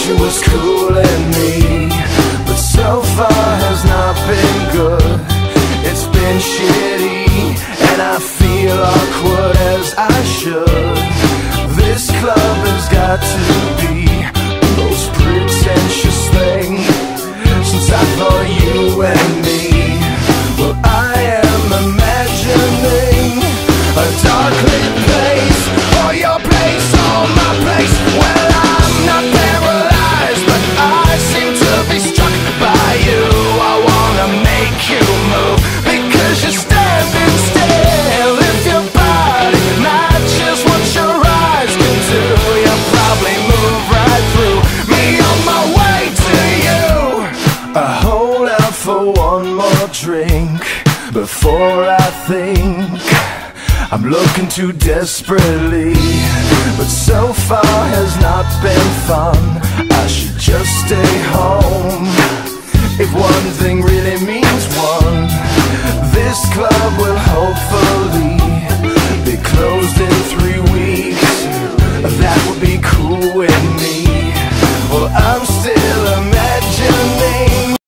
she was cooling me, but so far has not been good. It's been shitty, and I feel awkward as I should. This club has got to be the most pretentious thing since I thought you and me. Well, I am imagining a dark lit place, or your place, or my place. Well, I'm not paralyzed, but I seem to be struck by you. I wanna make you move, because you're standing still. If your body matches what your eyes can do, you'll probably move right through me on my way to you. I hold out for one more drink before I think I'm looking too desperately, but so far has not been fun. I should just stay home if one thing really means one.